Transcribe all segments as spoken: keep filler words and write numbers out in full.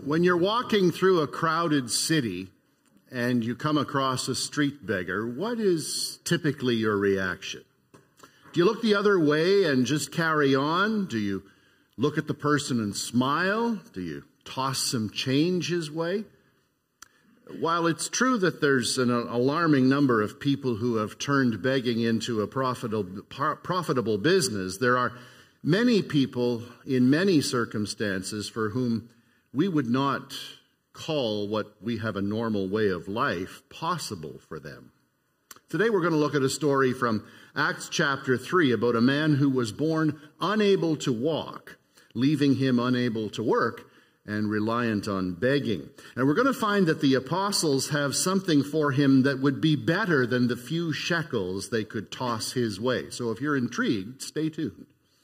When you're walking through a crowded city and you come across a street beggar, what is typically your reaction? Do you look the other way and just carry on? Do you look at the person and smile? Do you toss some change his way? While it's true that there's an alarming number of people who have turned begging into a profitable, profitable business, there are many people in many circumstances for whom we would not call what we have a normal way of life possible for them. Today we're going to look at a story from Acts chapter three about a man who was born unable to walk, leaving him unable to work and reliant on begging. And we're going to find that the apostles have something for him that would be better than the few shekels they could toss his way. So if you're intrigued, stay tuned.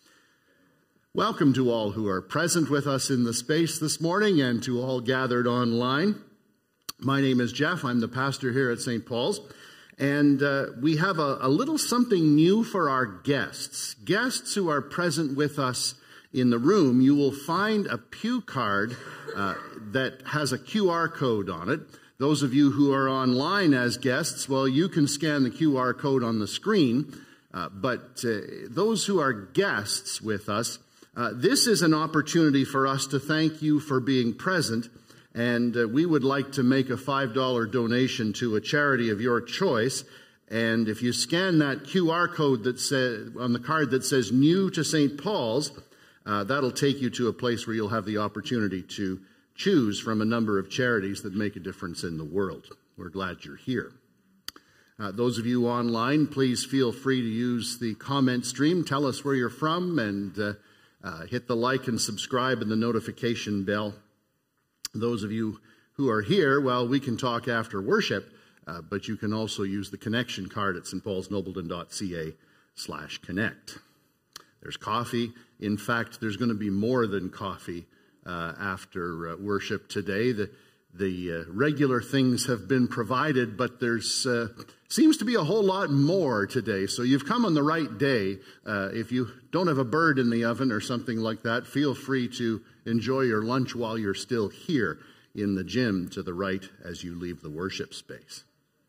Welcome to all who are present with us in the space this morning and to all gathered online. My name is Jeff. I'm the pastor here at Saint Paul's. And uh, we have a, a little something new for our guests. Guests who are present with us in the room, you will find a pew card uh, that has a Q R code on it. Those of you who are online as guests, well, you can scan the Q R code on the screen. Uh, but uh, those who are guests with us, Uh, this is an opportunity for us to thank you for being present, and uh, we would like to make a five dollar donation to a charity of your choice. And if you scan that Q R code that says, on the card that says New to Saint Paul's, uh, that'll take you to a place where you'll have the opportunity to choose from a number of charities that make a difference in the world. We're glad you're here. Uh, those of you online, please feel free to use the comment stream. Tell us where you're from, and uh, Uh, hit the like and subscribe and the notification bell. Those of you who are here, well, we can talk after worship, uh, but you can also use the connection card at stpaulsnobleton.ca slash connect. There's coffee. In fact, there's going to be more than coffee uh, after uh, worship today. The, the uh, regular things have been provided, but there's uh, seems to be a whole lot more today. So you've come on the right day. Uh, if you don't have a bird in the oven or something like that, feel free to enjoy your lunch while you're still here in the gym to the right as you leave the worship space.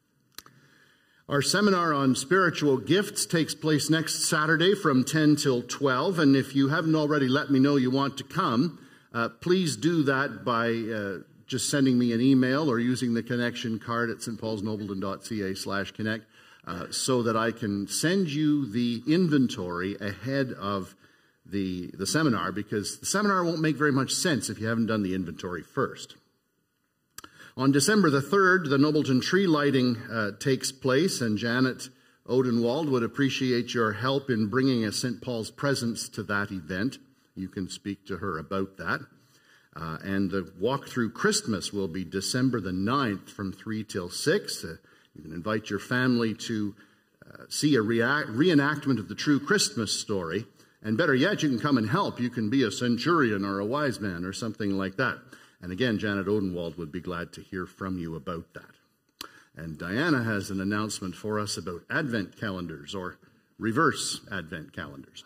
Our seminar on spiritual gifts takes place next Saturday from ten till twelve. And if you haven't already let me know you want to come, uh, please do that by uh, just sending me an email or using the connection card at stpaulsnobleton.ca slash connect uh, so that I can send you the inventory ahead of the, the seminar, because the seminar won't make very much sense if you haven't done the inventory first. On December the third, the Nobleton tree lighting uh, takes place, and Janet Odenwald would appreciate your help in bringing a Saint Paul's presence to that event. You can speak to her about that. Uh, and the walk through Christmas will be December the ninth from three till six. Uh, you can invite your family to uh, see a rea- reenactment of the true Christmas story. And better yet, you can come and help. You can be a centurion or a wise man or something like that. And again, Janet Odenwald would be glad to hear from you about that. And Diana has an announcement for us about Advent calendars, or reverse Advent calendars.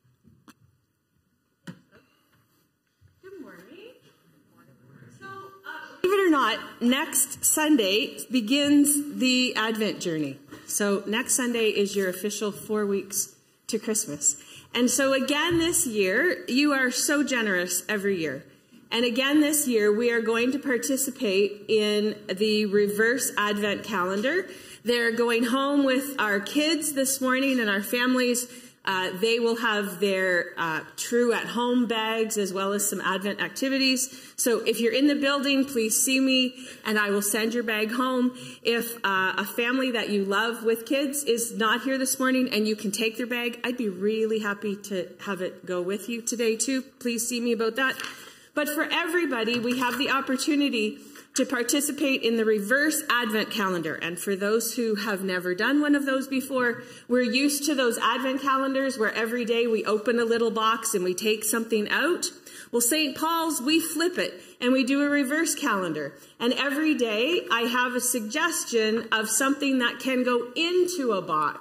Believe it or not, next Sunday begins the Advent journey. So next Sunday is your official four weeks to Christmas. And so again this year, you are so generous every year. And again this year, we are going to participate in the reverse Advent calendar. They're going home with our kids this morning and our families. Uh, they will have their uh, true at-home bags as well as some Advent activities. So if you're in the building, please see me and I will send your bag home. If uh, a family that you love with kids is not here this morning and you can take their bag, I'd be really happy to have it go with you today too. Please see me about that. But for everybody, we have the opportunity to participate in the reverse Advent calendar. And for those who have never done one of those before, we're used to those Advent calendars where every day we open a little box and we take something out. Well, Saint Paul's, we flip it and we do a reverse calendar. And every day I have a suggestion of something that can go into a box.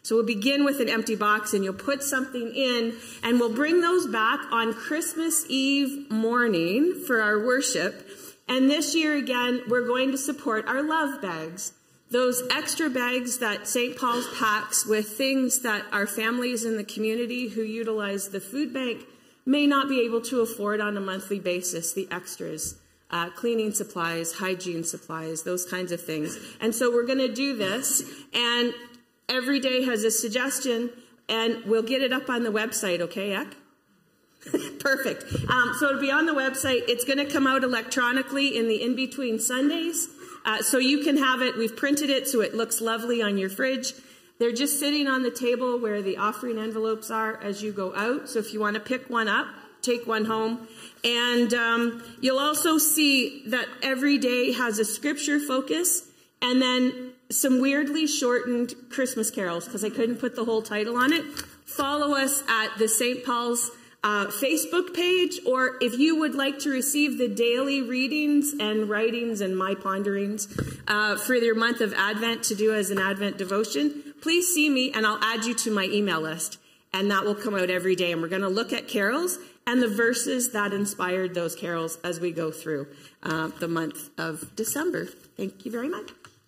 So we'll begin with an empty box, and you'll put something in, and we'll bring those back on Christmas Eve morning for our worship. And this year, again, we're going to support our love bags, those extra bags that Saint Paul's packs with things that our families in the community who utilize the food bank may not be able to afford on a monthly basis, the extras. Uh, cleaning supplies, hygiene supplies, those kinds of things. And so we're going to do this, and every day has a suggestion, and we'll get it up on the website, okay, Ek? Perfect. Um, so it'll be on the website. It's going to come out electronically in the in-between Sundays, uh, so you can have it. We've printed it so it looks lovely on your fridge. They're just sitting on the table where the offering envelopes are as you go out, so if you want to pick one up, take one home. And um, you'll also see that every day has a scripture focus and then some weirdly shortened Christmas carols, because I couldn't put the whole title on it. Follow us at the Saint Paul's uh, Facebook page, or if you would like to receive the daily readings and writings and my ponderings uh, for your month of Advent to do as an Advent devotion, please see me and I'll add you to my email list. And that will come out every day. And we're going to look at carols and the verses that inspired those carols as we go through uh, the month of December. Thank you very much.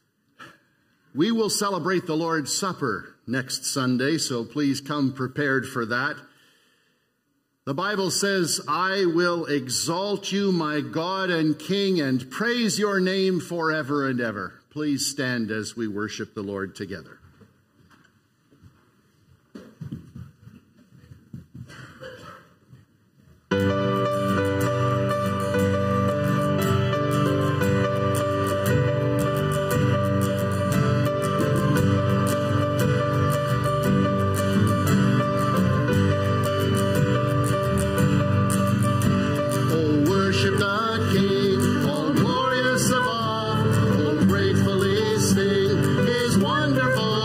We will celebrate the Lord's Supper next Sunday, so please come prepared for that. The Bible says, I will exalt you, my God and King, and praise your name forever and ever. Please stand as we worship the Lord together. Wonderful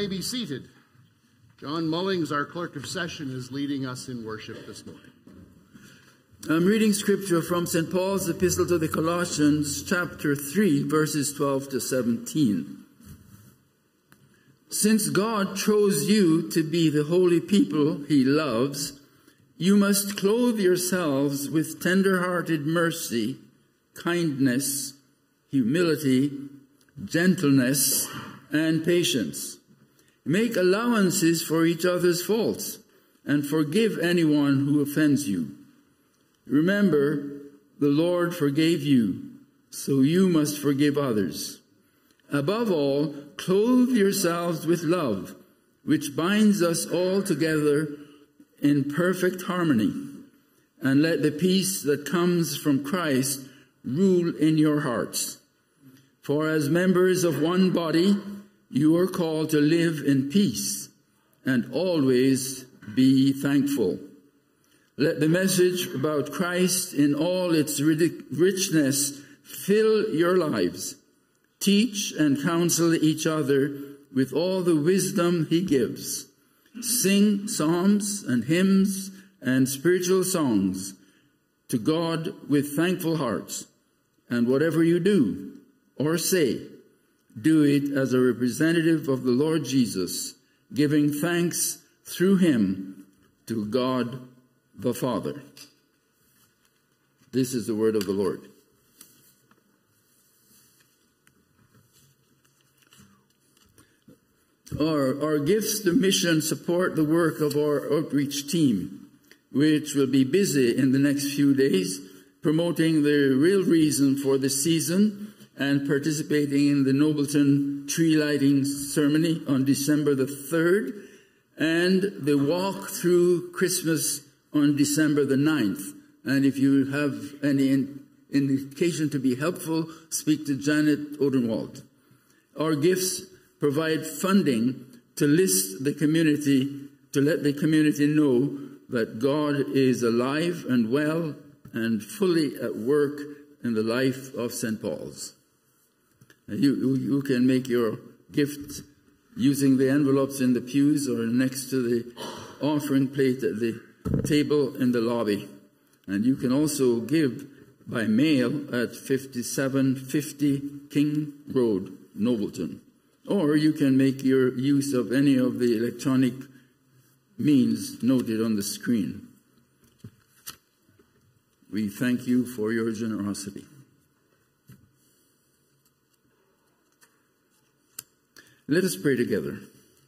may be seated. John Mullings, our clerk of session, is leading us in worship this morning. I'm reading scripture from Saint Paul's epistle to the Colossians, chapter three, verses twelve to seventeen. Since God chose you to be the holy people he loves, you must clothe yourselves with tender-hearted mercy, kindness, humility, gentleness, and patience. Make allowances for each other's faults, and forgive anyone who offends you. Remember, the Lord forgave you, so you must forgive others. Above all, clothe yourselves with love, which binds us all together in perfect harmony. And let the peace that comes from Christ rule in your hearts. For as members of one body, you are called to live in peace and always be thankful. Let the message about Christ in all its richness fill your lives. Teach and counsel each other with all the wisdom he gives. Sing psalms and hymns and spiritual songs to God with thankful hearts. And whatever you do or say, do it as a representative of the Lord Jesus, giving thanks through him to God the Father. This is the word of the Lord. Our, our gifts to mission support the work of our outreach team, which will be busy in the next few days, promoting the real reason for the season and participating in the Nobleton tree lighting ceremony on December the third, and the walk through Christmas on December the ninth. And if you have any in, indication to be helpful, speak to Janet Odenwald. Our gifts provide funding to list the community, to let the community know that God is alive and well and fully at work in the life of Saint Paul's. You, you can make your gift using the envelopes in the pews or next to the offering plate at the table in the lobby. And you can also give by mail at fifty-seven fifty King Road, Nobleton. Or you can make your use of any of the electronic means noted on the screen. We thank you for your generosity. Let us pray together.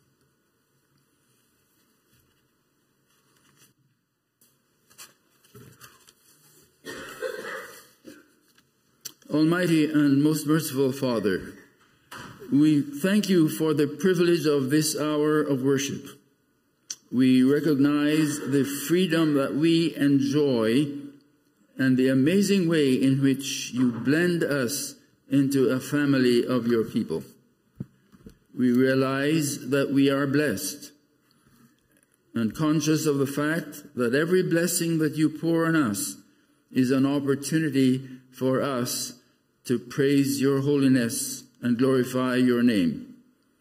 Almighty and most merciful Father, we thank you for the privilege of this hour of worship. We recognize the freedom that we enjoy and the amazing way in which you blend us into a family of your people. We realize that we are blessed and conscious of the fact that every blessing that you pour on us is an opportunity for us to praise your holiness and glorify your name.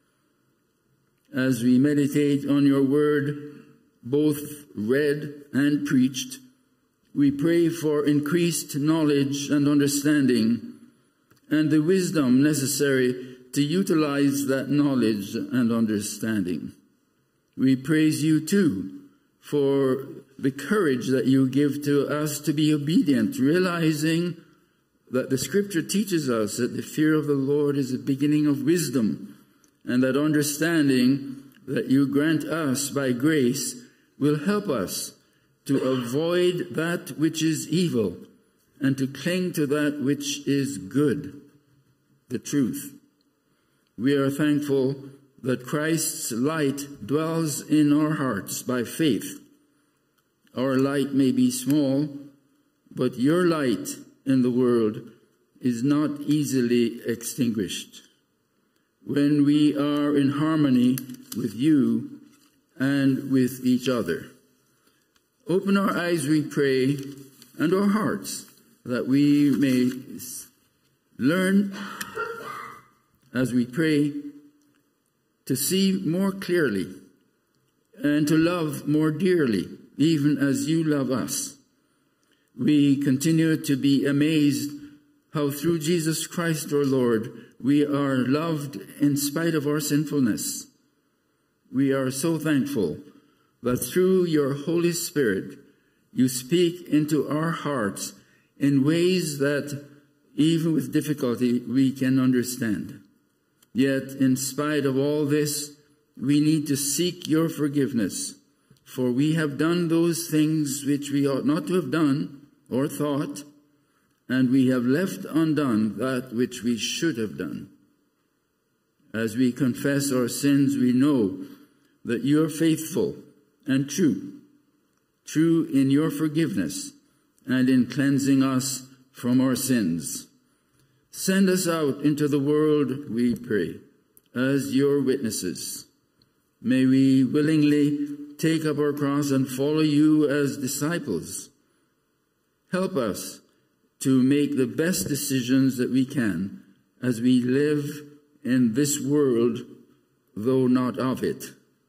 As we meditate on your word, both read and preached, we pray for increased knowledge and understanding and the wisdom necessary to utilize that knowledge and understanding. We praise you too for the courage that you give to us to be obedient, realizing that the scripture teaches us that the fear of the Lord is the beginning of wisdom, and that understanding that you grant us by grace will help us to avoid that which is evil and to cling to that which is good, the truth. We are thankful that Christ's light dwells in our hearts by faith. Our light may be small, but your light in the world is not easily extinguished. When we are in harmony with you and with each other. Open our eyes, we pray, and our hearts, that we may learn, as we pray, to see more clearly, and to love more dearly, even as you love us. We continue to be amazed how through Jesus Christ our Lord, we are loved in spite of our sinfulness. We are so thankful that through your Holy Spirit, you speak into our hearts in ways that, even with difficulty, we can understand. Yet, in spite of all this, we need to seek your forgiveness, for we have done those things which we ought not to have done or thought, and we have left undone that which we should have done. As we confess our sins, we know that you are faithful and true, true in your forgiveness and in cleansing us from our sins. Send us out into the world, we pray, as your witnesses. May we willingly take up our cross and follow you as disciples. Help us to make the best decisions that we can as we live in this world, though not of it.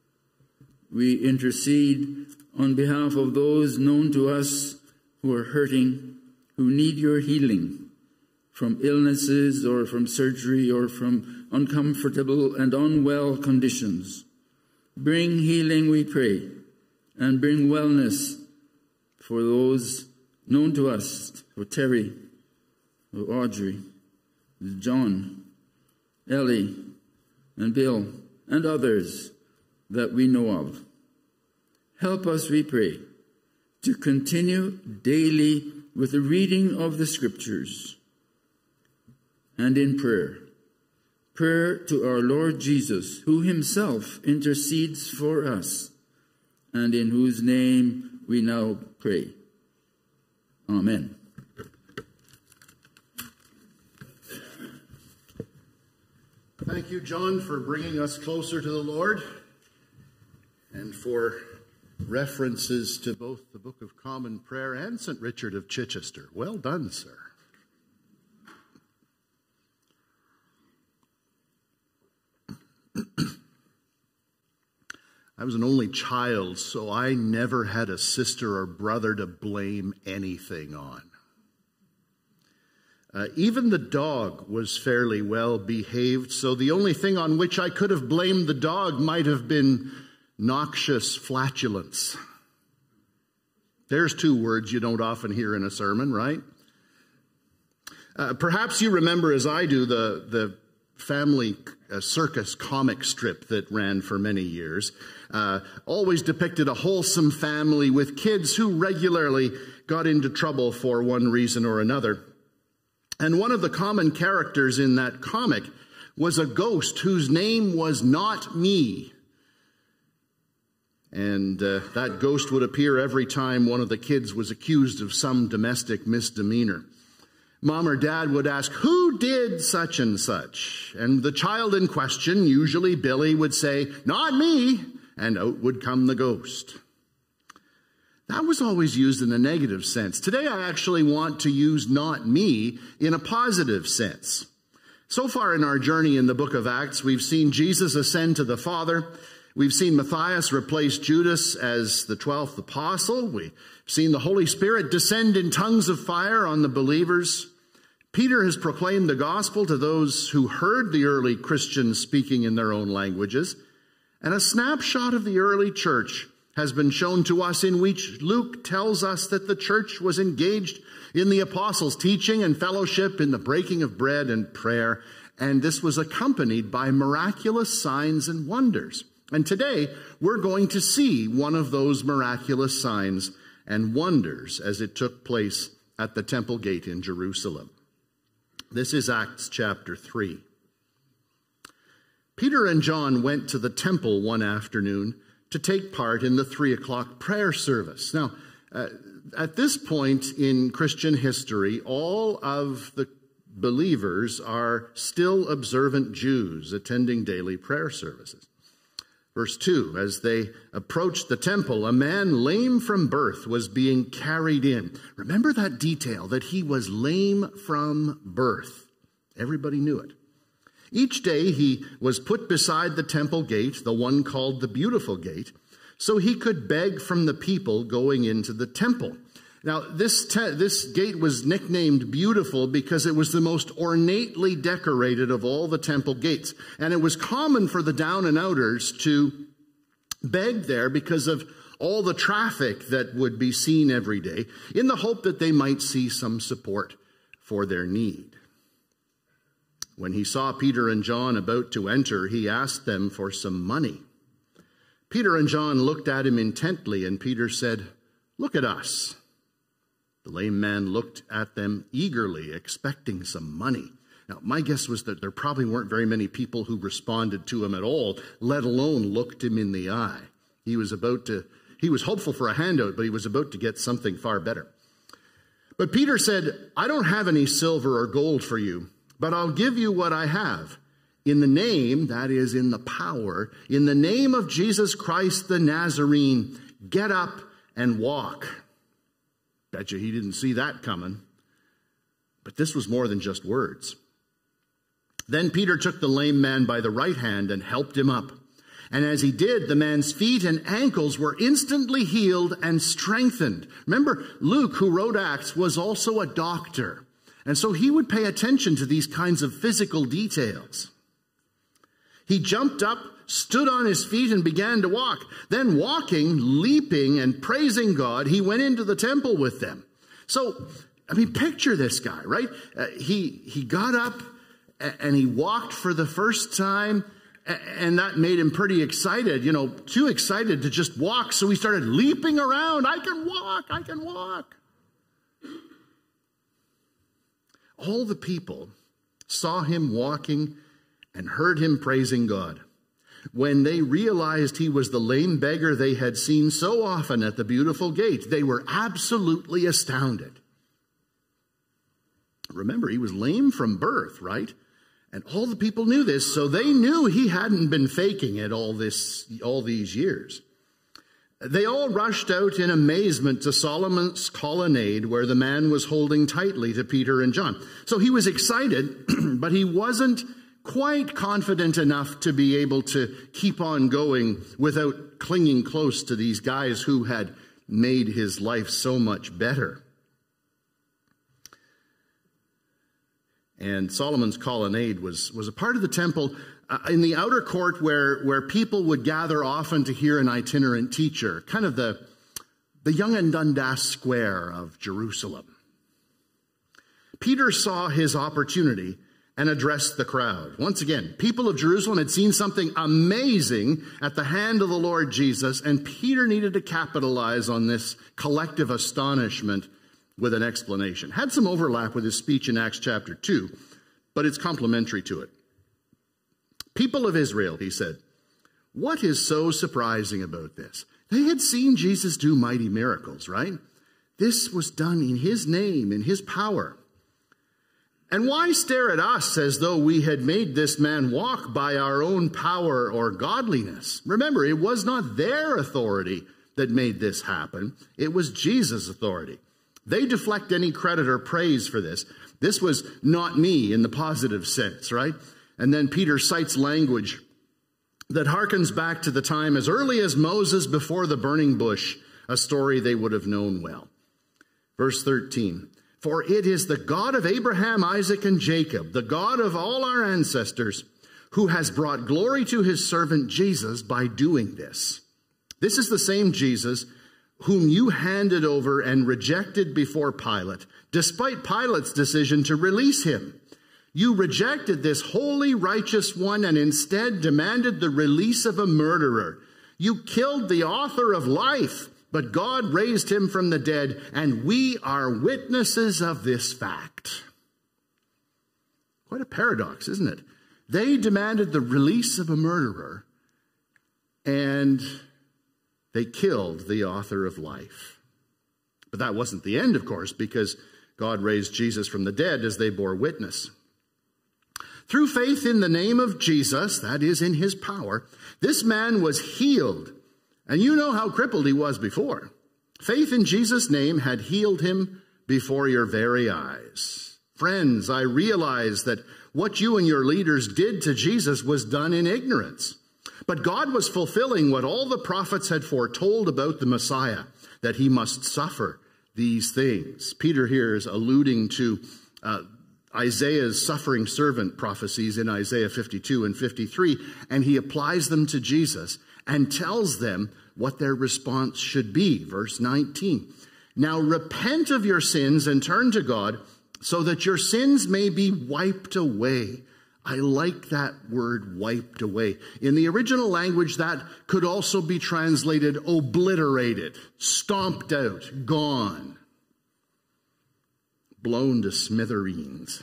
We intercede on behalf of those known to us who are hurting, who need your healing from illnesses or from surgery or from uncomfortable and unwell conditions. Bring healing, we pray, and bring wellness for those known to us, for Terry, for Audrey, John, Ellie, and Bill, and others that we know of. Help us, we pray, to continue daily with the reading of the Scriptures and in prayer. Prayer to our Lord Jesus, who himself intercedes for us, and in whose name we now pray. Amen. Thank you, John, for bringing us closer to the Lord and for references to both the Book of Common Prayer and Saint Richard of Chichester. Well done, sir. I was an only child, so I never had a sister or brother to blame anything on. Uh, even the dog was fairly well behaved, so the only thing on which I could have blamed the dog might have been noxious flatulence. There's two words you don't often hear in a sermon, right? Uh, perhaps you remember, as I do, the, the family uh, circus comic strip that ran for many years. Uh, always depicted a wholesome family with kids who regularly got into trouble for one reason or another. And one of the common characters in that comic was a ghost whose name was Not Me. And uh, that ghost would appear every time one of the kids was accused of some domestic misdemeanor. Mom or dad would ask, who did such and such? And the child in question, usually Billy, would say, not me. And out would come the ghost. That was always used in a negative sense. Today I actually want to use not me in a positive sense. So far in our journey in the book of Acts, we've seen Jesus ascend to the Father. We've seen Matthias replace Judas as the twelfth apostle. We've seen the Holy Spirit descend in tongues of fire on the believers. Peter has proclaimed the gospel to those who heard the early Christians speaking in their own languages. And a snapshot of the early church has been shown to us, in which Luke tells us that the church was engaged in the apostles' teaching and fellowship, in the breaking of bread and prayer. And this was accompanied by miraculous signs and wonders. And today, we're going to see one of those miraculous signs and wonders as it took place at the temple gate in Jerusalem. This is Acts chapter three. Peter and John went to the temple one afternoon to take part in the three o'clock prayer service. Now, uh, at this point in Christian history, all of the believers are still observant Jews attending daily prayer services. Verse two, as they approached the temple, a man lame from birth was being carried in. Remember that detail, that he was lame from birth. Everybody knew it. Each day he was put beside the temple gate, the one called the Beautiful Gate, so he could beg from the people going into the temple. Now, this, te- this gate was nicknamed Beautiful because it was the most ornately decorated of all the temple gates. And it was common for the down and outers to beg there because of all the traffic that would be seen every day, in the hope that they might see some support for their need. When he saw Peter and John about to enter, he asked them for some money. Peter and John looked at him intently, and Peter said, "Look at us." The lame man looked at them eagerly, expecting some money. Now, my guess was that there probably weren't very many people who responded to him at all, let alone looked him in the eye. He was about to, he was hopeful for a handout, but he was about to get something far better. But Peter said, "I don't have any silver or gold for you, but I'll give you what I have. In the name, that is, in the power, in the name of Jesus Christ the Nazarene, get up and walk." Bet you he didn't see that coming. But this was more than just words. Then Peter took the lame man by the right hand and helped him up. And as he did, the man's feet and ankles were instantly healed and strengthened. Remember, Luke, who wrote Acts, was also a doctor. And so he would pay attention to these kinds of physical details. He jumped up, stood on his feet, and began to walk. Then walking, leaping, and praising God, he went into the temple with them. So, I mean, picture this guy, right? Uh, he, he got up and he walked for the first time, and that made him pretty excited, you know, too excited to just walk. So he started leaping around. I can walk, I can walk. All the people saw him walking and heard him praising God. When they realized he was the lame beggar they had seen so often at the Beautiful Gate, they were absolutely astounded. Remember, he was lame from birth, right? And all the people knew this, so they knew he hadn't been faking it all this, all these years. They all rushed out in amazement to Solomon's colonnade, where the man was holding tightly to Peter and John. So he was excited, but he wasn't quite confident enough to be able to keep on going without clinging close to these guys who had made his life so much better. And Solomon's colonnade was, was a part of the temple uh, in the outer court where, where people would gather often to hear an itinerant teacher, kind of the, the Young and Dundas Square of Jerusalem. Peter saw his opportunity and addressed the crowd. Once again, people of Jerusalem had seen something amazing at the hand of the Lord Jesus, and Peter needed to capitalize on this collective astonishment with an explanation. Had some overlap with his speech in Acts chapter two, but it's complementary to it. People of Israel, he said, what is so surprising about this? They had seen Jesus do mighty miracles, right? This was done in his name, in his power. And why stare at us as though we had made this man walk by our own power or godliness? Remember, it was not their authority that made this happen. It was Jesus' authority. They deflect any credit or praise for this. This was not me in the positive sense, right? And then Peter cites language that harkens back to the time as early as Moses before the burning bush, a story they would have known well. Verse thirteen, for it is the God of Abraham, Isaac, and Jacob, the God of all our ancestors, who has brought glory to his servant Jesus by doing this. This is the same Jesus whom you handed over and rejected before Pilate, despite Pilate's decision to release him. You rejected this holy, righteous one and instead demanded the release of a murderer. You killed the author of life, but God raised him from the dead, and we are witnesses of this fact. Quite a paradox, isn't it? They demanded the release of a murderer, and they killed the author of life. But that wasn't the end, of course, because God raised Jesus from the dead as they bore witness. Through faith in the name of Jesus, that is, in his power, this man was healed. And you know how crippled he was before. Faith in Jesus' name had healed him before your very eyes. Friends, I realize that what you and your leaders did to Jesus was done in ignorance. But God was fulfilling what all the prophets had foretold about the Messiah, that he must suffer these things. Peter here is alluding to uh, Isaiah's suffering servant prophecies in Isaiah fifty-two and fifty-three, and he applies them to Jesus and tells them what their response should be. Verse nineteen, now repent of your sins and turn to God so that your sins may be wiped away. I like that word, wiped away. In the original language, that could also be translated obliterated, stomped out, gone, blown to smithereens.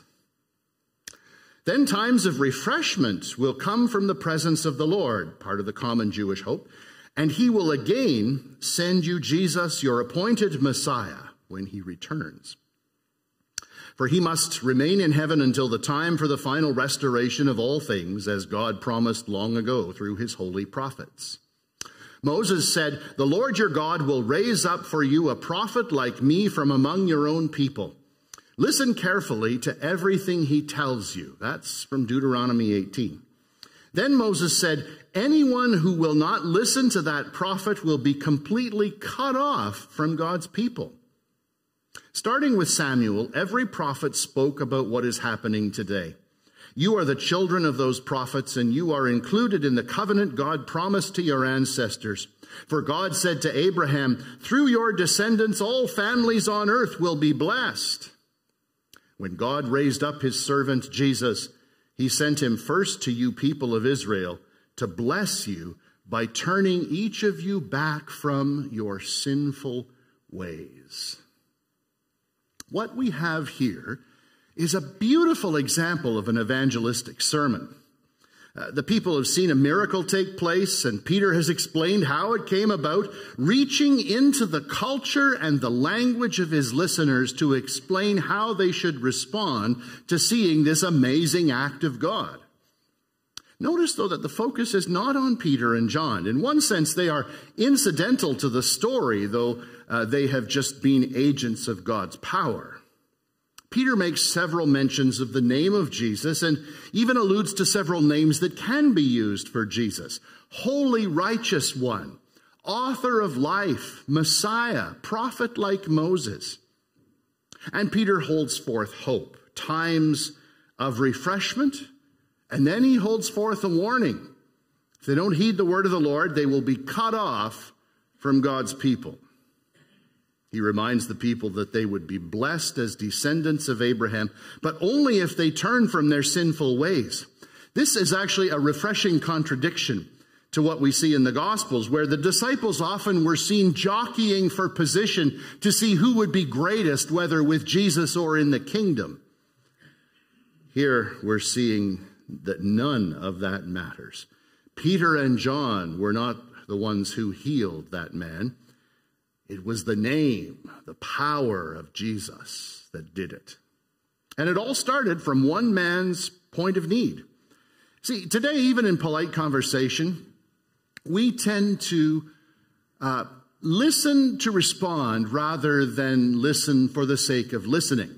Then times of refreshment will come from the presence of the Lord, part of the common Jewish hope, and he will again send you Jesus, your appointed Messiah, when he returns. For he must remain in heaven until the time for the final restoration of all things, as God promised long ago through his holy prophets. Moses said, the Lord your God will raise up for you a prophet like me from among your own people. Listen carefully to everything he tells you. That's from Deuteronomy eighteen. Then Moses said, anyone who will not listen to that prophet will be completely cut off from God's people. Starting with Samuel, every prophet spoke about what is happening today. You are the children of those prophets, and you are included in the covenant God promised to your ancestors. For God said to Abraham, through your descendants, all families on earth will be blessed. When God raised up his servant Jesus, he sent him first to you people of Israel to bless you by turning each of you back from your sinful ways. What we have here is a beautiful example of an evangelistic sermon. Uh, the people have seen a miracle take place, and Peter has explained how it came about, reaching into the culture and the language of his listeners to explain how they should respond to seeing this amazing act of God. Notice, though, that the focus is not on Peter and John. In one sense, they are incidental to the story, though uh, they have just been agents of God's power. Peter makes several mentions of the name of Jesus and even alludes to several names that can be used for Jesus. Holy Righteous One, Author of Life, Messiah, Prophet like Moses. And Peter holds forth hope, times of refreshment, and then he holds forth a warning. If they don't heed the word of the Lord, they will be cut off from God's people. He reminds the people that they would be blessed as descendants of Abraham, but only if they turn from their sinful ways. This is actually a refreshing contradiction to what we see in the Gospels, where the disciples often were seen jockeying for position to see who would be greatest, whether with Jesus or in the kingdom. Here we're seeing that none of that matters. Peter and John were not the ones who healed that man. It was the name, the power of Jesus that did it. And it all started from one man's point of need. See, today, even in polite conversation, we tend to uh, listen to respond rather than listen for the sake of listening.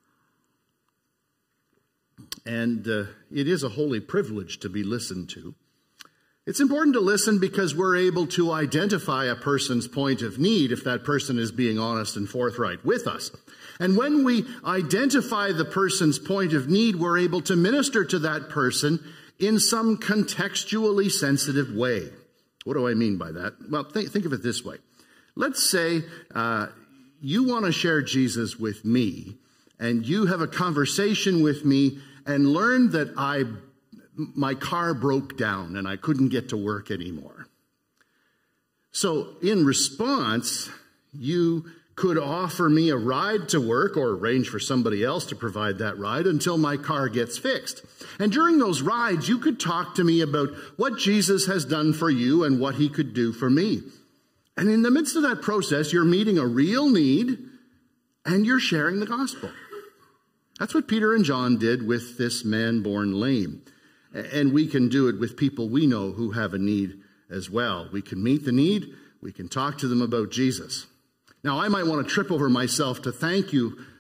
And uh, it is a holy privilege to be listened to. It's important to listen because we're able to identify a person's point of need if that person is being honest and forthright with us. And when we identify the person's point of need, we're able to minister to that person in some contextually sensitive way. What do I mean by that? Well, th- think of it this way. Let's say uh, you want to share Jesus with me, and you have a conversation with me and learn that I my car broke down and I couldn't get to work anymore. So in response, you could offer me a ride to work or arrange for somebody else to provide that ride until my car gets fixed. And during those rides, you could talk to me about what Jesus has done for you and what he could do for me. And in the midst of that process, you're meeting a real need and you're sharing the gospel. That's what Peter and John did with this man born lame. And we can do it with people we know who have a need as well. We can meet the need. We can talk to them about Jesus. Now, I might want to trip over myself to thank you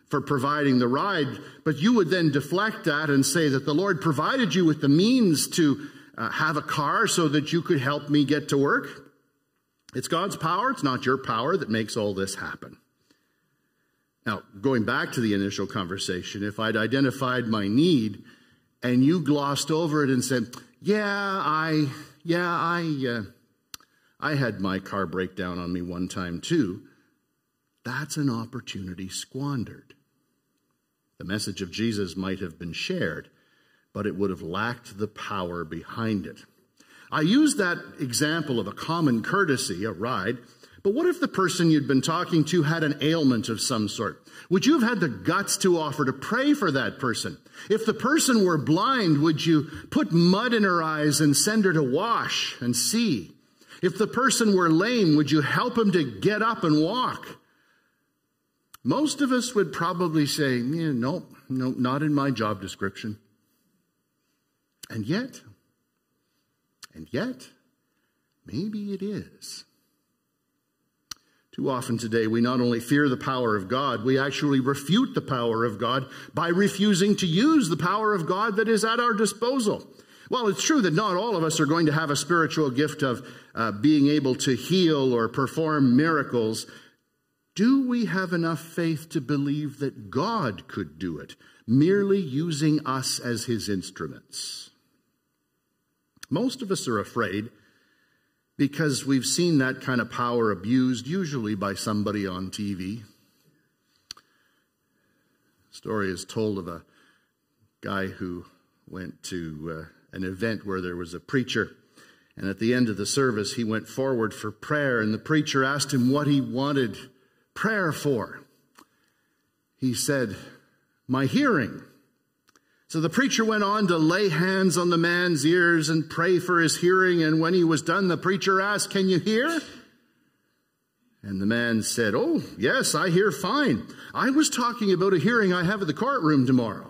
for providing the ride, but you would then deflect that and say that the Lord provided you with the means to uh, have a car so that you could help me get to work. It's God's power. It's not your power that makes all this happen. Now, going back to the initial conversation, if I'd identified my need and you glossed over it and said, yeah, I, yeah, I, uh, I had my car break down on me one time too, that's an opportunity squandered. The message of Jesus might have been shared, but it would have lacked the power behind it. I use that example of a common courtesy, a ride, but what if the person you'd been talking to had an ailment of some sort? Would you have had the guts to offer to pray for that person? If the person were blind, would you put mud in her eyes and send her to wash and see? If the person were lame, would you help him to get up and walk? Most of us would probably say, yeah, no, no, not in my job description. And yet, and yet, maybe it is. Too often today, we not only fear the power of God, we actually refute the power of God by refusing to use the power of God that is at our disposal. Well, it's true that not all of us are going to have a spiritual gift of uh, being able to heal or perform miracles. Do we have enough faith to believe that God could do it, merely using us as his instruments? Most of us are afraid because we've seen that kind of power abused, usually by somebody on T V. A story is told of a guy who went to uh, an event where there was a preacher, and at the end of the service he went forward for prayer, and the preacher asked him what he wanted prayer for. He said, "My hearing." So the preacher went on to lay hands on the man's ears and pray for his hearing, and when he was done, the preacher asked, "Can you hear?" And the man said, "Oh, yes, I hear fine. I was talking about a hearing I have at the courtroom tomorrow."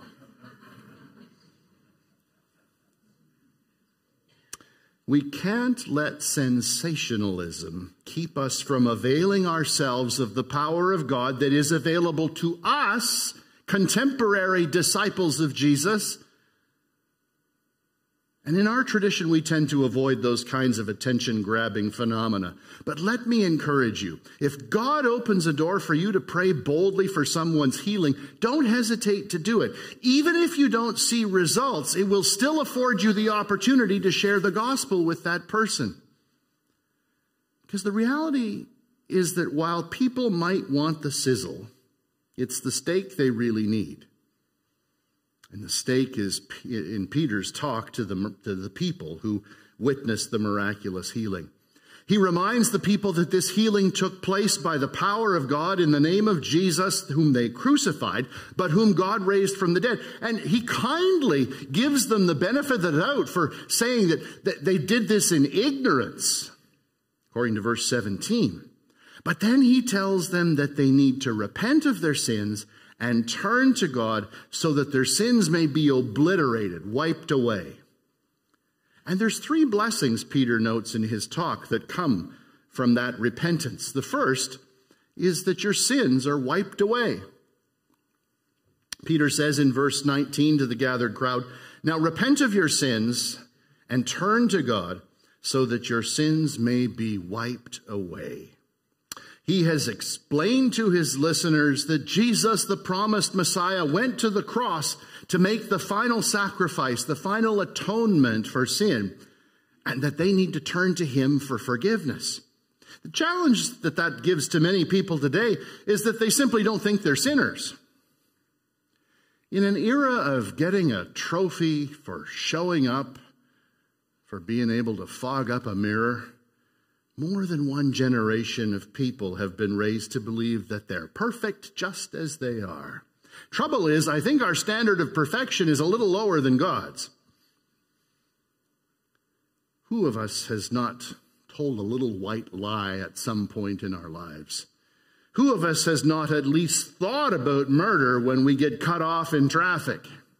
We can't let sensationalism keep us from availing ourselves of the power of God that is available to us, contemporary disciples of Jesus. And in our tradition, we tend to avoid those kinds of attention-grabbing phenomena. But let me encourage you, if God opens a door for you to pray boldly for someone's healing, don't hesitate to do it. Even if you don't see results, it will still afford you the opportunity to share the gospel with that person. Because the reality is that while people might want the sizzle, it's the steak they really need. And the steak is in Peter's talk to the, to the people who witnessed the miraculous healing. He reminds the people that this healing took place by the power of God in the name of Jesus, whom they crucified, but whom God raised from the dead. And he kindly gives them the benefit of the doubt for saying that, that they did this in ignorance, according to verse seventeen. But then he tells them that they need to repent of their sins and turn to God so that their sins may be obliterated, wiped away. And there's three blessings, Peter notes in his talk, that come from that repentance. The first is that your sins are wiped away. Peter says in verse nineteen to the gathered crowd, "Now repent of your sins and turn to God so that your sins may be wiped away." He has explained to his listeners that Jesus, the promised Messiah, went to the cross to make the final sacrifice, the final atonement for sin, and that they need to turn to him for forgiveness. The challenge that that gives to many people today is that they simply don't think they're sinners. In an era of getting a trophy for showing up, for being able to fog up a mirror, more than one generation of people have been raised to believe that they're perfect just as they are. Trouble is, I think our standard of perfection is a little lower than God's. Who of us has not told a little white lie at some point in our lives? Who of us has not at least thought about murder when we get cut off in traffic?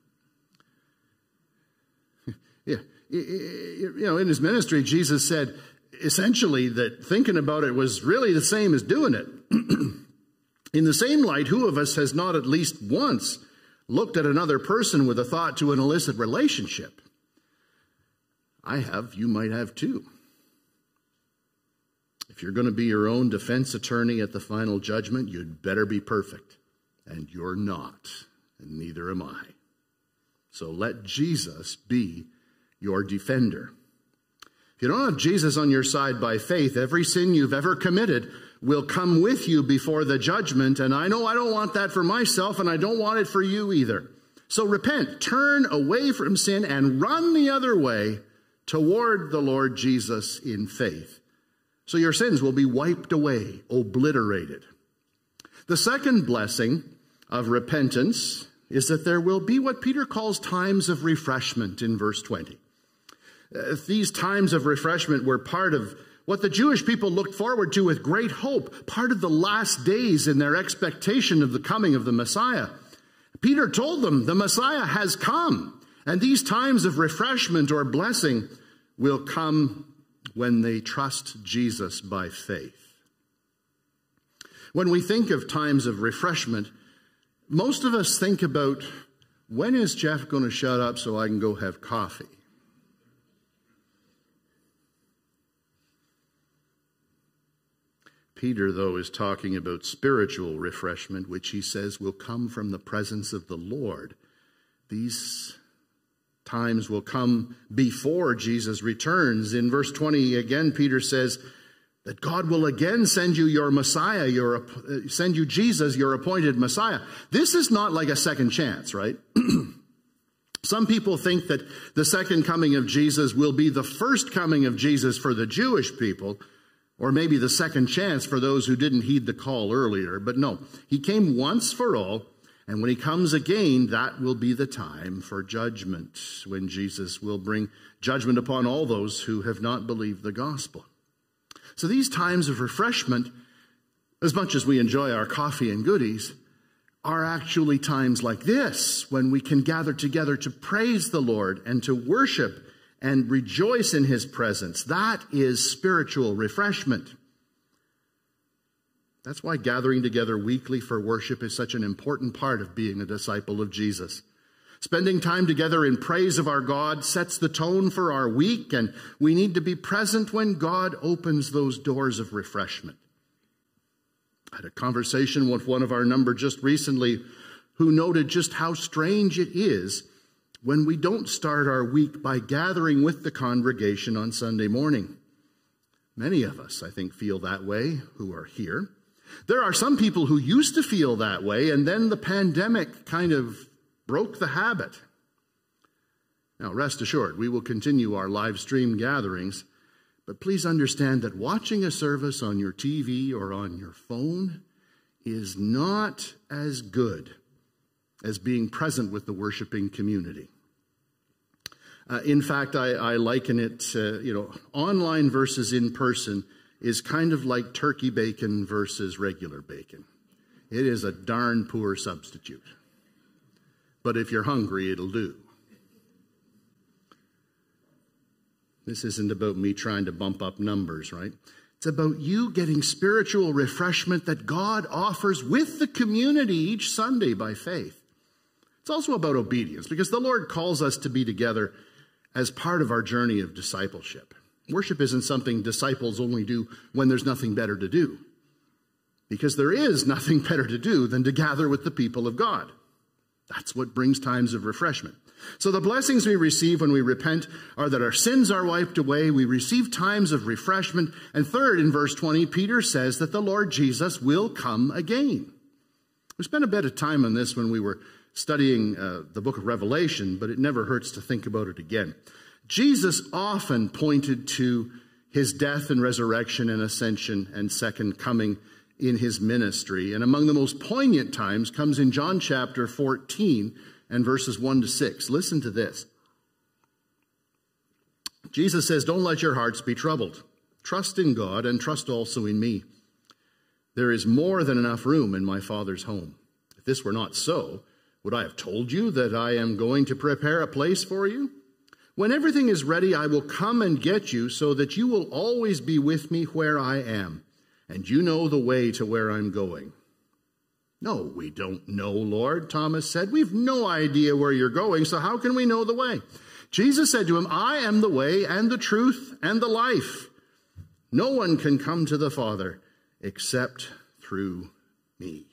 Yeah, you know, in his ministry, Jesus said, essentially, that thinking about it was really the same as doing it. In the same light, who of us has not at least once looked at another person with a thought to an illicit relationship? I have, you might have too. If you're going to be your own defense attorney at the final judgment, you'd better be perfect. And you're not, and neither am I. So let Jesus be your defender. If you don't have Jesus on your side by faith, every sin you've ever committed will come with you before the judgment. And I know I don't want that for myself, and I don't want it for you either. So repent, turn away from sin, and run the other way toward the Lord Jesus in faith. So your sins will be wiped away, obliterated. The second blessing of repentance is that there will be what Peter calls times of refreshment in verse twenty. Uh, these times of refreshment were part of what the Jewish people looked forward to with great hope, part of the last days in their expectation of the coming of the Messiah. Peter told them the Messiah has come, and these times of refreshment or blessing will come when they trust Jesus by faith. When we think of times of refreshment, most of us think about, when is Jeff going to shut up so I can go have coffee? Peter, though, is talking about spiritual refreshment, which he says will come from the presence of the Lord. These times will come before Jesus returns. In verse twenty, again, Peter says that God will again send you your Messiah, your, uh, send you Jesus, your appointed Messiah. This is not like a second chance, right? Some people think that the second coming of Jesus will be the first coming of Jesus for the Jewish people, or maybe the second chance for those who didn't heed the call earlier. But no, he came once for all. And when he comes again, that will be the time for judgment, when Jesus will bring judgment upon all those who have not believed the gospel. So these times of refreshment, as much as we enjoy our coffee and goodies, are actually times like this, when we can gather together to praise the Lord and to worship and rejoice in his presence. That is spiritual refreshment. That's why gathering together weekly for worship is such an important part of being a disciple of Jesus. Spending time together in praise of our God sets the tone for our week, and we need to be present when God opens those doors of refreshment. I had a conversation with one of our number just recently who noted just how strange it is when we don't start our week by gathering with the congregation on Sunday morning. Many of us, I think, feel that way who are here. There are some people who used to feel that way, and then the pandemic kind of broke the habit. Now, rest assured, we will continue our live stream gatherings, but please understand that watching a service on your T V or on your phone is not as good as being present with the worshiping community. Uh, in fact, I, I liken it, uh, you know, online versus in person is kind of like turkey bacon versus regular bacon. It is a darn poor substitute. But if you're hungry, it'll do. This isn't about me trying to bump up numbers, right? It's about you getting spiritual refreshment that God offers with the community each Sunday by faith. It's also about obedience, because the Lord calls us to be together as part of our journey of discipleship. Worship isn't something disciples only do when there's nothing better to do, because there is nothing better to do than to gather with the people of God. That's what brings times of refreshment. So the blessings we receive when we repent are that our sins are wiped away, we receive times of refreshment, and third, in verse twenty, Peter says that the Lord Jesus will come again. We spent a bit of time on this when we were studying uh, the book of Revelation, but it never hurts to think about it again. Jesus often pointed to his death and resurrection and ascension and second coming in his ministry. And among the most poignant times comes in John chapter fourteen and verses one to six. Listen to this. Jesus says, "Don't let your hearts be troubled. Trust in God and trust also in me. There is more than enough room in my Father's home. If this were not so, would I have told you that I am going to prepare a place for you? When everything is ready, I will come and get you so that you will always be with me where I am, and you know the way to where I'm going." "No, we don't know, Lord," Thomas said. "We've no idea where you're going, so how can we know the way?" Jesus said to him, "I am the way and the truth and the life. No one can come to the Father except through me."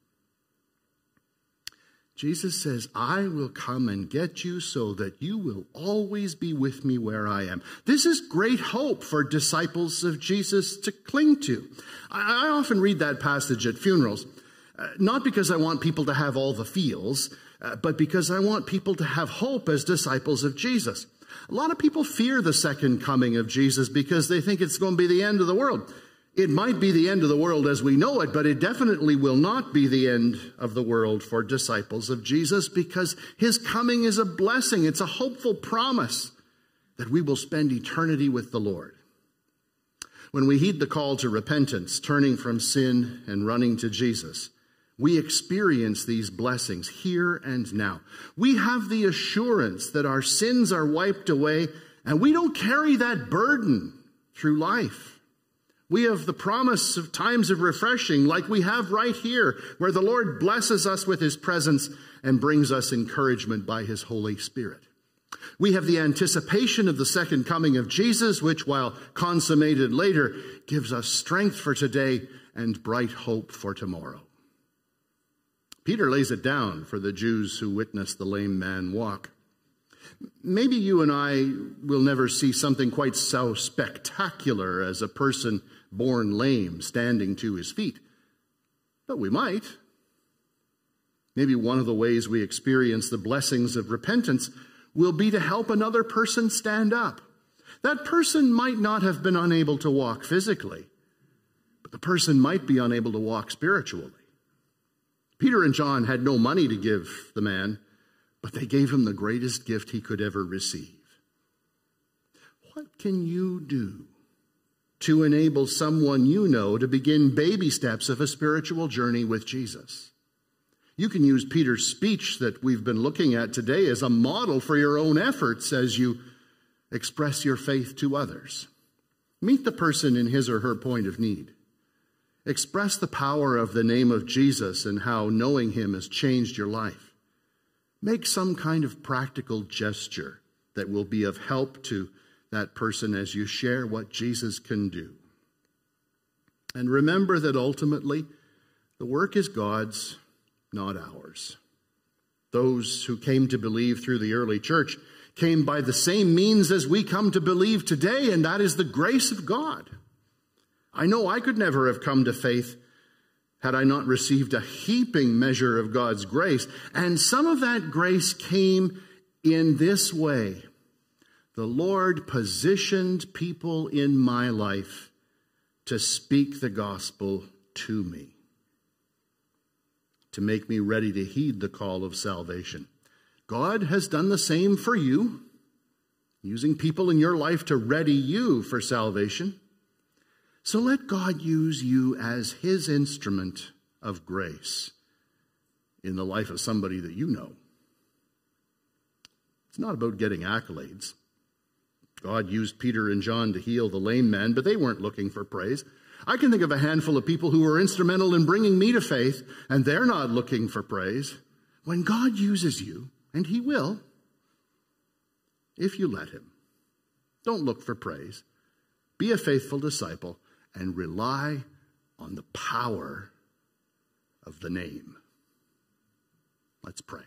Jesus says, "I will come and get you so that you will always be with me where I am." This is great hope for disciples of Jesus to cling to. I, I often read that passage at funerals, uh, not because I want people to have all the feels, uh, but because I want people to have hope as disciples of Jesus. A lot of people fear the second coming of Jesus because they think it's going to be the end of the world. It might be the end of the world as we know it, but it definitely will not be the end of the world for disciples of Jesus, because his coming is a blessing. It's a hopeful promise that we will spend eternity with the Lord. When we heed the call to repentance, turning from sin and running to Jesus, we experience these blessings here and now. We have the assurance that our sins are wiped away, and we don't carry that burden through life. We have the promise of times of refreshing like we have right here, where the Lord blesses us with his presence and brings us encouragement by his Holy Spirit. We have the anticipation of the second coming of Jesus, which, while consummated later, gives us strength for today and bright hope for tomorrow. Peter lays it down for the Jews who witnessed the lame man walk. Maybe you and I will never see something quite so spectacular as a person born lame standing to his feet, but we might. Maybe one of the ways we experience the blessings of repentance will be to help another person stand up. That person might not have been unable to walk physically, but the person might be unable to walk spiritually. Peter and John had no money to give the man, but they gave him the greatest gift he could ever receive. What can you do to enable someone you know to begin baby steps of a spiritual journey with Jesus? You can use Peter's speech that we've been looking at today as a model for your own efforts as you express your faith to others. Meet the person in his or her point of need. Express the power of the name of Jesus and how knowing him has changed your life. Make some kind of practical gesture that will be of help to that person as you share what Jesus can do. And remember that ultimately, the work is God's, not ours. Those who came to believe through the early church came by the same means as we come to believe today, and that is the grace of God. I know I could never have come to faith had I not received a heaping measure of God's grace. And some of that grace came in this way. The Lord positioned people in my life to speak the gospel to me, to make me ready to heed the call of salvation. God has done the same for you, using people in your life to ready you for salvation. So let God use you as his instrument of grace in the life of somebody that you know. It's not about getting accolades. God used Peter and John to heal the lame man, but they weren't looking for praise. I can think of a handful of people who were instrumental in bringing me to faith, and they're not looking for praise. When God uses you, and he will, if you let him, don't look for praise. Be a faithful disciple and rely on the power of the name. Let's pray.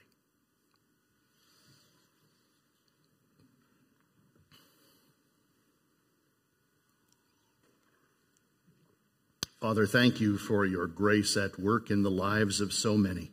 Father, thank you for your grace at work in the lives of so many.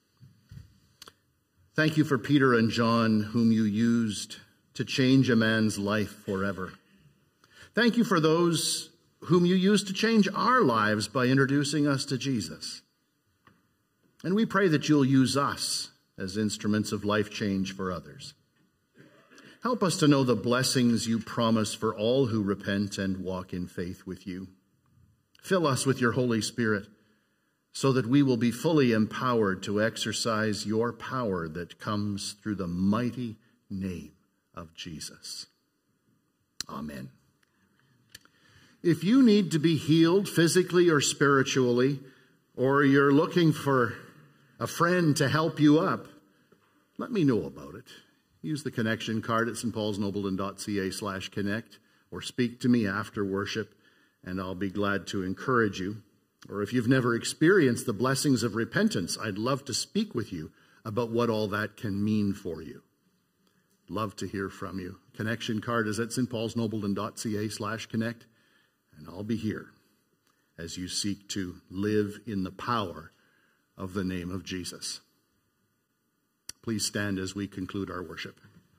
Thank you for Peter and John, whom you used to change a man's life forever. Thank you for those whom you used to change our lives by introducing us to Jesus. And we pray that you'll use us as instruments of life change for others. Help us to know the blessings you promise for all who repent and walk in faith with you. Fill us with your Holy Spirit so that we will be fully empowered to exercise your power that comes through the mighty name of Jesus. Amen. If you need to be healed physically or spiritually, or you're looking for a friend to help you up, let me know about it. Use the connection card at stpaulsnobleton.ca slash connect, or speak to me after worship, and I'll be glad to encourage you. Or if you've never experienced the blessings of repentance, I'd love to speak with you about what all that can mean for you. Love to hear from you. Connection card is at stpaulsnobleton.ca slash connect, and I'll be here as you seek to live in the power of the name of Jesus. Please stand as we conclude our worship.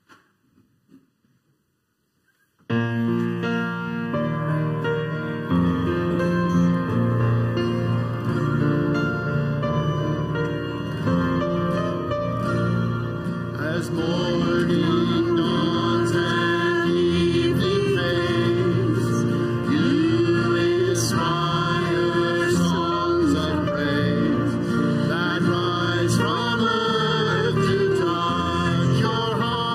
As morning dawns and evening fades, you inspire songs of praise that rise from earth to touch your heart.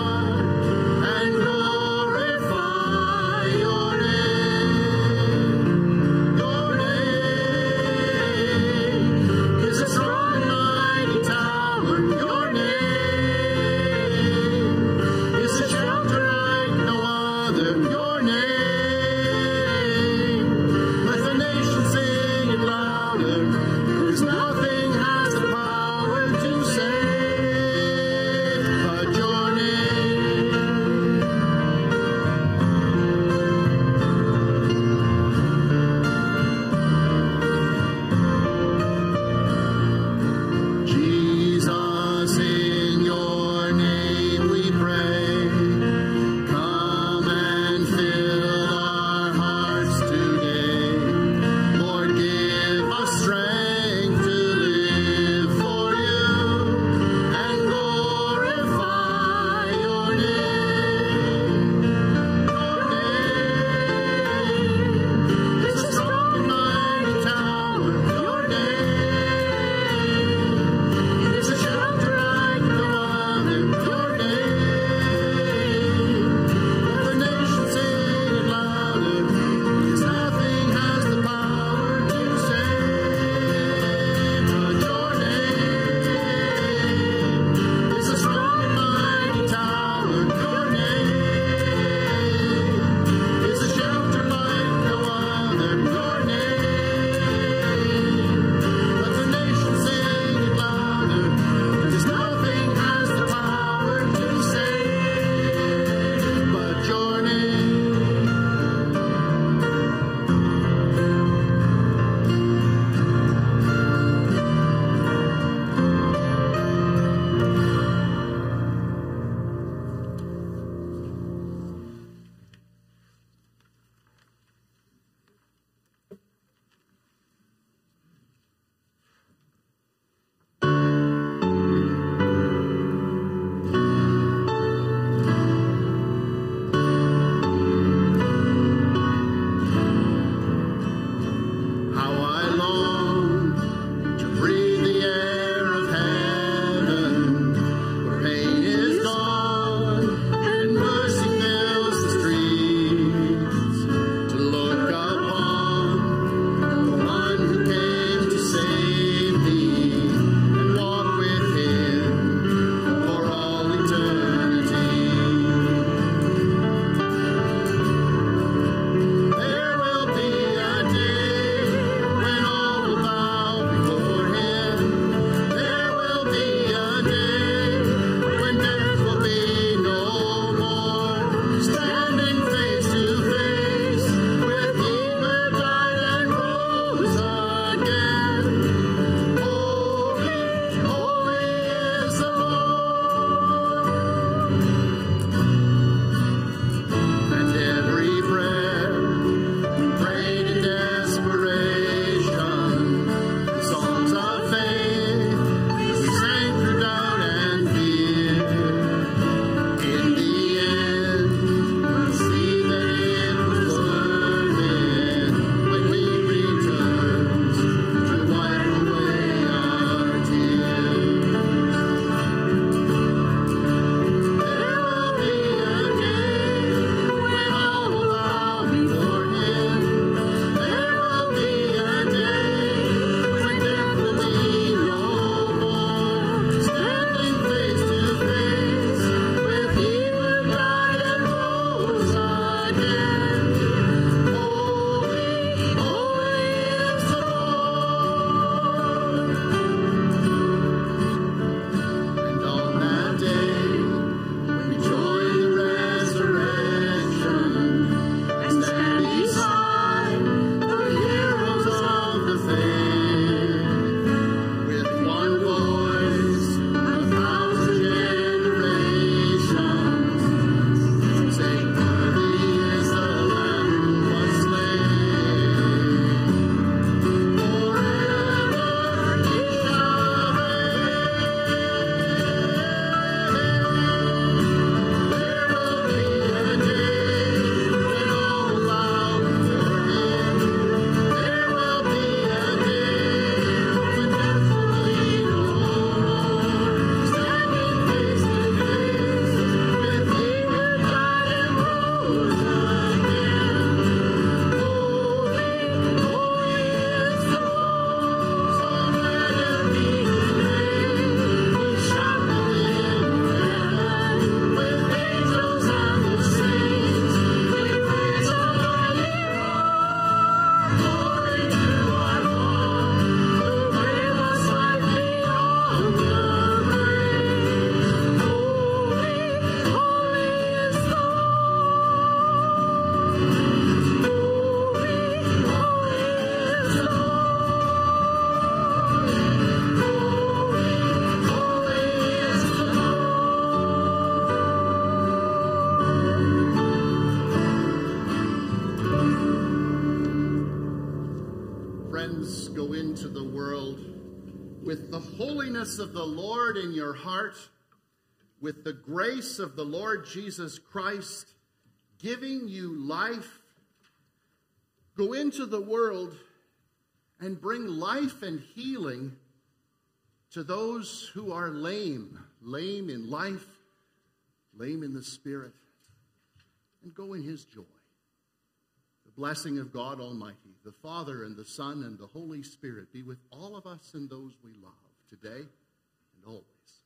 friends, go into the world with the holiness of the Lord in your heart, with the grace of the Lord Jesus Christ giving you life. Go into the world and bring life and healing to those who are lame, lame in life, lame in the spirit, and go in his joy. The blessing of God Almighty, the Father and the Son and the Holy Spirit be with all of us and those we love today and always.